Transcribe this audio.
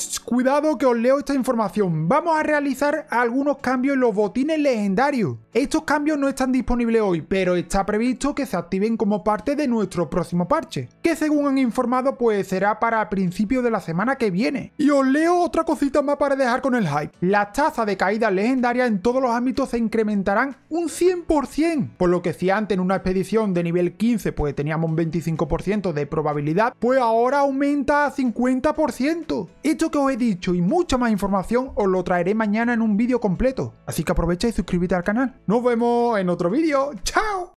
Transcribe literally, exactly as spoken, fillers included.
ch, cuidado que os leo esta información. Vamos a realizar algunos cambios en los botines legendarios. Estos cambios no están disponibles hoy, pero está previsto que se activen como parte de nuestro próximo parche, que según han informado pues será para principios de la semana que viene. Y os leo otra cosita más para dejar con el hype. Las tasas de caída legendaria en todos los ámbitos se incrementarán un cien por cien, por lo que si antes en una expedición de nivel quince pues teníamos un veinticinco por ciento de probabilidad, pues ahora aumenta a cincuenta por ciento. Esto que os he dicho y mucha más información os lo traeré mañana en un vídeo completo, así que aprovecha y suscríbete al canal. Nos vemos en otro vídeo. ¡Chao!